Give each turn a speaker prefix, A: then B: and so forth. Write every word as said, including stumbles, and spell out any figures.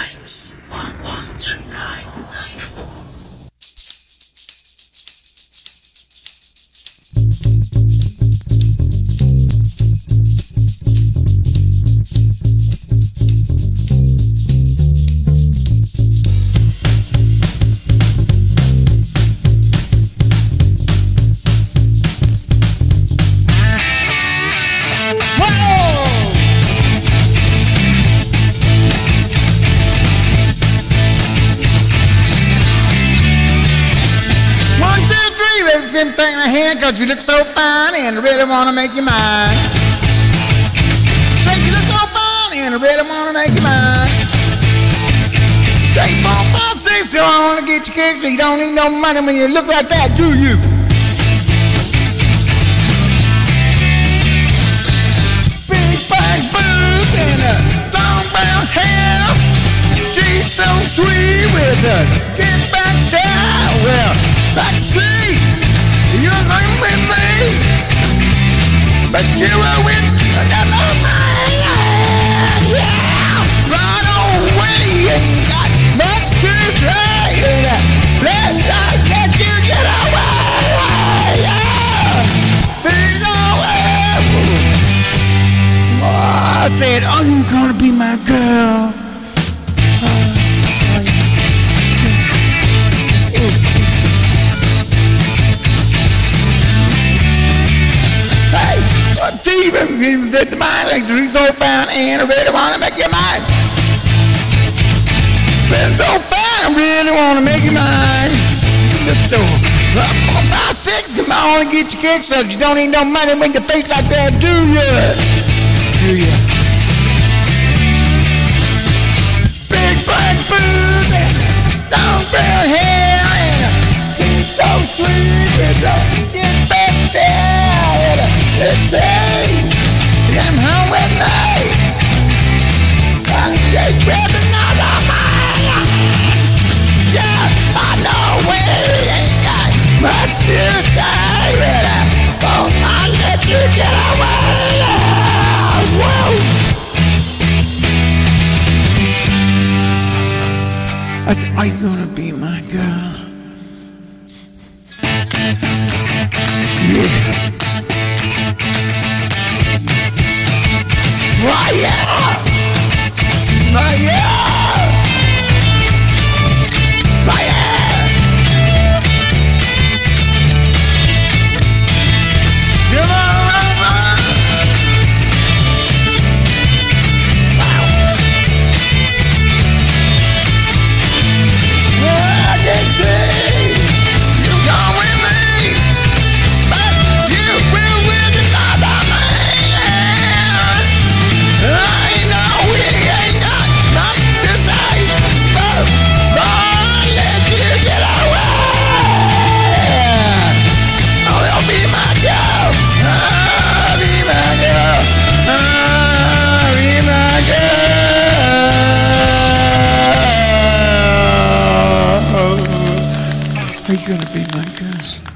A: times one one three nine nine four.
B: Thing in the hand, cause you look so fine and I really wanna make you mine. Say you look so fine and I really wanna make you mine. Say four, five, six, you don't wanna get your kicks, but you don't need no money when you look like that, do you? Big fat boobs and a long brown hair. She's so sweet with a get back style. Well, I see you're going with me, but you were with another man. Yeah, run away, you ain't got much to say. Let's not let you get away. Yeah, please away. Oh, I said, are you gonna be my girl? Even that the mind like the so fine and I really wanna make you mine. Been so fine, I really wanna make you mine. Look so up four, five, six, come on and get your kicks up. You don't need no money when you face like that, do ya? Do ya? Big black boobs and long brown hair and she's so sweet with a get back style. Let's say come home with me. I'm just with another man. Yeah, I know we ain't got much to say, but oh, I'll let you get away. Whoa. I said, are you gonna be my girl? Yeah. Oh yeah! Oh yeah! Oh yeah! Come on, run, run! Wow! Well, I can see you come with me, but you will with another man. I know we ain't got much to say, but I'll let you get away. Oh, you'll be my girl. I'll be my girl. I'll be my girl. Are you gonna be my girl?